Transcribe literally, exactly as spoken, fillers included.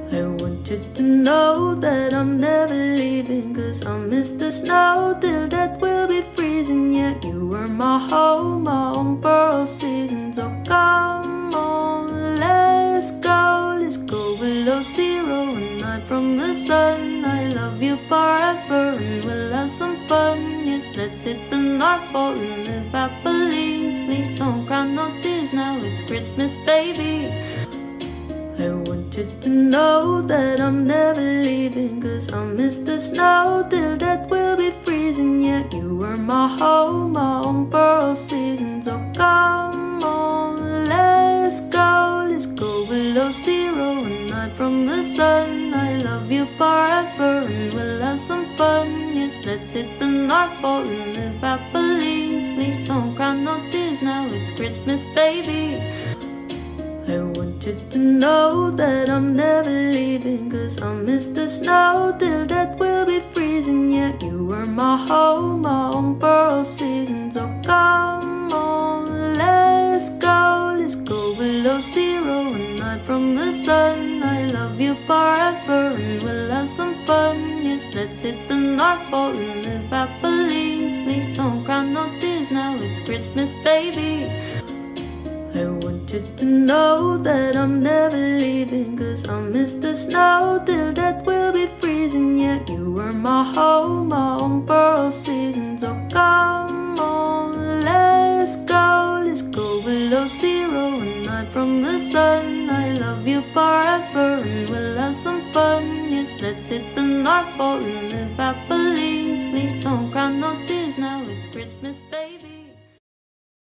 I want you to know that I'm never leaving, 'cause I miss the snow till that will be freezing. Yeah, you were my home, my own pearl season. So come on, let's go, let's go below zero and hide from the sun. I love you forever and we'll have some fun. Yes, let's hit the North Pole and live happily. Please don't cry no tears, now it's Christmas, baby. I want you to know that I'm never leaving, 'cause I miss the snow till that will be freezing. Yeah, you were my home, my own pearl season. So come on, let's go, let's go below zero and hide from the sun. I love you forever and we'll have some fun. Yes, let's hit the North Pole and live happily. Please don't cry no tears, now it's Christmas, baby. I want you to know that I'm never leaving, 'cause I miss the snow till that will be freezing. Yeah, you were my home, my own pearl season. So come on, let's go, let's go below zero and hide from the sun. I love you forever and we'll have some fun. Yes, let's hit the North Pole and live happily. Please don't cry no tears, now it's Christmas, baby. I want you to know that I'm never leaving, 'cause I miss the snow till that will be freezing. Yeah, you were my home, my own pearl season. So come on, let's go, let's go below zero and hide from the sun. I love you forever and we'll have some fun. Yes, let's hit the North Pole and live happily.